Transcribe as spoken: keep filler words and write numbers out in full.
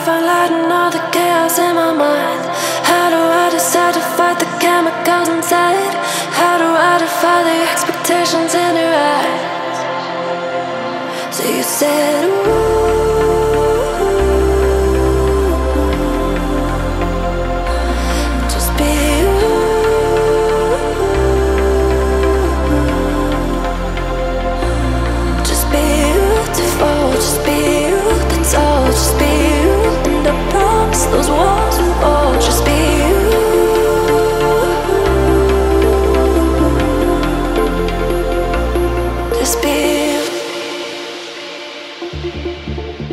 find light in all the chaos in my mind? How do I decide to fight the chemicals inside? How do I defy the expectations in your eyes? So you said, ooh, just be you. Just be beautiful, just be you, that's all. Just be you, and I promise those walls will fall. Just be you. Just be you.